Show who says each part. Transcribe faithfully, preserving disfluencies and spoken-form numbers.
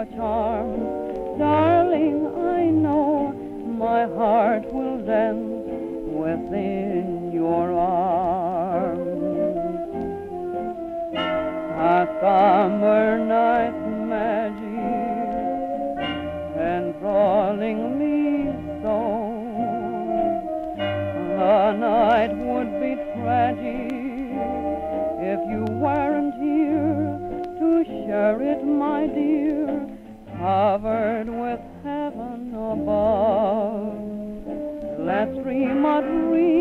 Speaker 1: charms. Darling, I know my heart will dance within your arms. A summer night's magic enthralling me so. The night would be tragic if you weren't here to share it, my dear, covered with heaven above. Let's dream a dream